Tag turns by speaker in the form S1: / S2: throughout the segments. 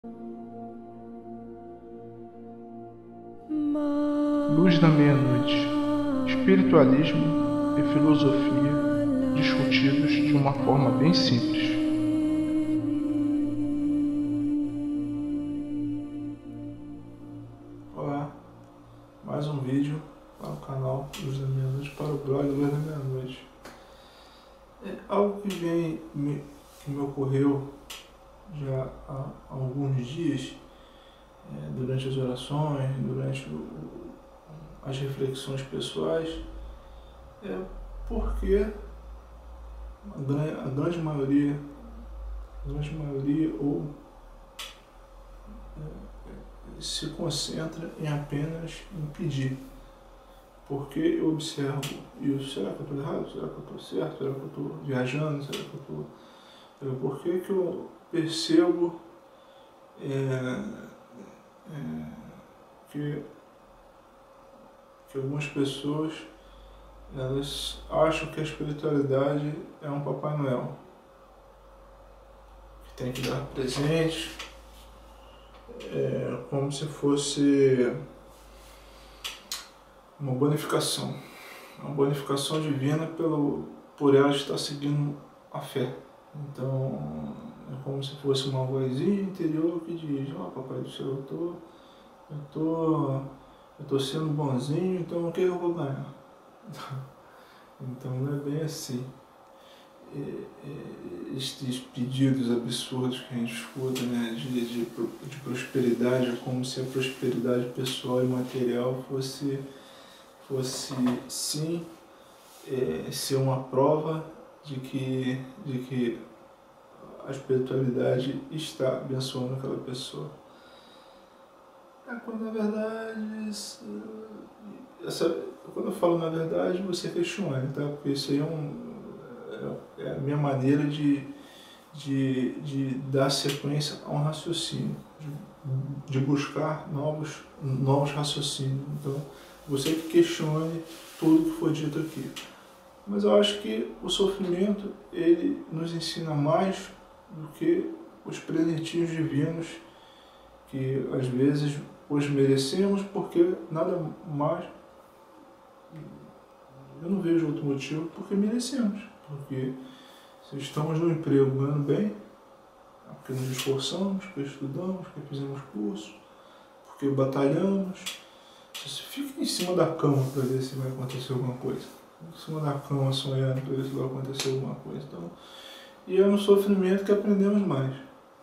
S1: Luz da meia-noite. Espiritualismo e filosofia discutidos de uma forma bem simples.
S2: Olá, mais um vídeo para o canal Luz da Meia-Noite, para o blog Luz da Meia-Noite. É algo que me ocorreu já há alguns dias, durante as orações, durante as reflexões pessoais, porque a grande maioria se concentra em apenas em pedir. Porque eu observo isso, será que eu estou errado? Será que eu estou certo? Será que eu estou viajando? Será que eu estou... Por que eu percebo que algumas pessoas elas acham que a espiritualidade é um Papai Noel, que tem que dar presente, como se fosse uma bonificação divina por ela estar seguindo a fé. Então é como se fosse uma vozinha interior que diz: ó, Papai do Céu, eu tô sendo bonzinho, então o que eu vou ganhar? Então não é bem assim. Estes pedidos absurdos que a gente escuta, né, de prosperidade, é como se a prosperidade pessoal e material fosse sim ser uma prova de que a espiritualidade está abençoando aquela pessoa. Quando na verdade, quando eu falo na verdade, você questiona, tá? Porque isso aí é a minha maneira de dar sequência a um raciocínio, de buscar novos raciocínios. Então, você que questione tudo que foi dito aqui. Mas eu acho que o sofrimento, ele nos ensina mais do que os presentinhos divinos, que às vezes os merecemos, porque nada mais, eu não vejo outro motivo, porque merecemos. Porque se estamos no emprego ganhando bem, é porque nos esforçamos, porque estudamos, porque fizemos curso, porque batalhamos. Você fica em cima da cama para ver se vai acontecer alguma coisa. Em cima da cama sonhando para ver se vai acontecer alguma coisa. Então, e é no sofrimento que aprendemos mais.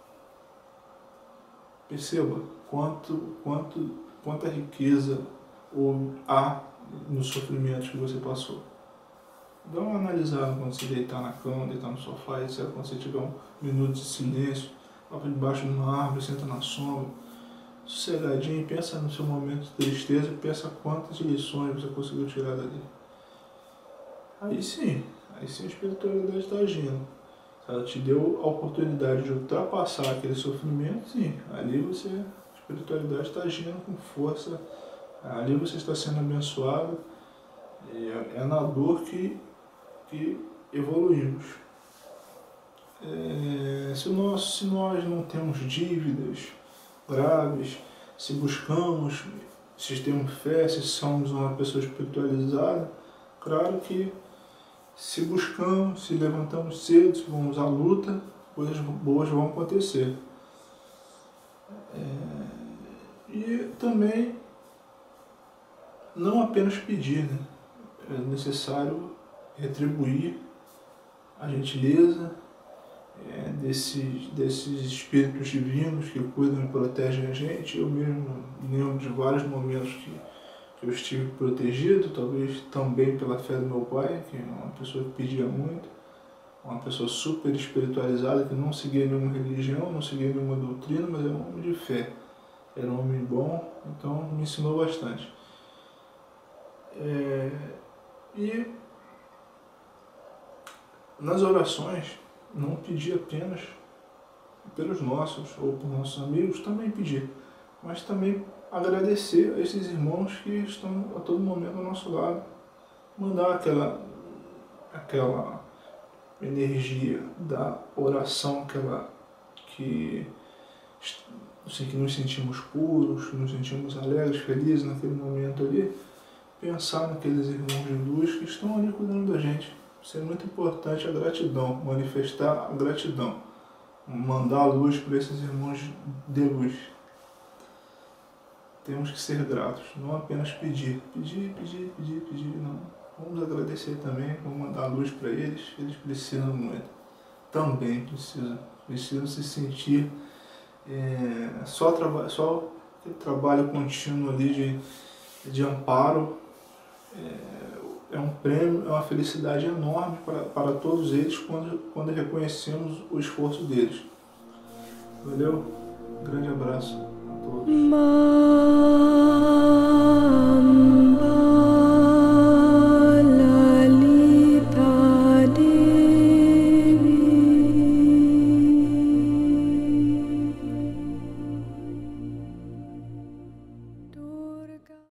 S2: Perceba quanta riqueza há nos sofrimentos que você passou. Dá uma analisada quando você deitar na cama, deitar no sofá, etc. Quando você tiver um minuto de silêncio, vai para debaixo de uma árvore, senta na sombra, sossegadinho, pensa no seu momento de tristeza, pensa quantas lições você conseguiu tirar dali. Aí sim a espiritualidade está agindo. Se ela te deu a oportunidade de ultrapassar aquele sofrimento, sim, ali a espiritualidade está agindo com força, ali você está sendo abençoado, é na dor que evoluímos. Se nós não temos dívidas graves, se buscamos, se temos fé, se somos uma pessoa espiritualizada, claro que se buscamos, se levantamos cedo, se vamos à luta, coisas boas vão acontecer. E também não apenas pedir, né? É necessário retribuir a gentileza desses espíritos divinos que cuidam e protegem a gente. Eu mesmo lembro de vários momentos que eu estive protegido, talvez também pela fé do meu pai, que é uma pessoa que pedia muito, uma pessoa super espiritualizada, que não seguia nenhuma religião, não seguia nenhuma doutrina, mas era um homem de fé, era um homem bom, então me ensinou bastante. E nas orações, não pedir apenas pelos nossos ou por nossos amigos, também pedir, mas também agradecer a esses irmãos que estão a todo momento ao nosso lado, mandar aquela energia da oração, que assim, que nos sentimos puros, nos sentimos alegres, felizes naquele momento ali, pensar naqueles irmãos de luz que estão ali cuidando da gente. Isso é muito importante, a gratidão, manifestar a gratidão, mandar a luz para esses irmãos de luz. Temos que ser gratos, não apenas pedir, não. Vamos agradecer também, vamos mandar a luz para eles precisam muito. Também precisam se sentir só aquele trabalho contínuo ali de amparo. É um prêmio, é uma felicidade enorme para todos eles quando reconhecemos o esforço deles. Valeu? Um grande abraço a todos.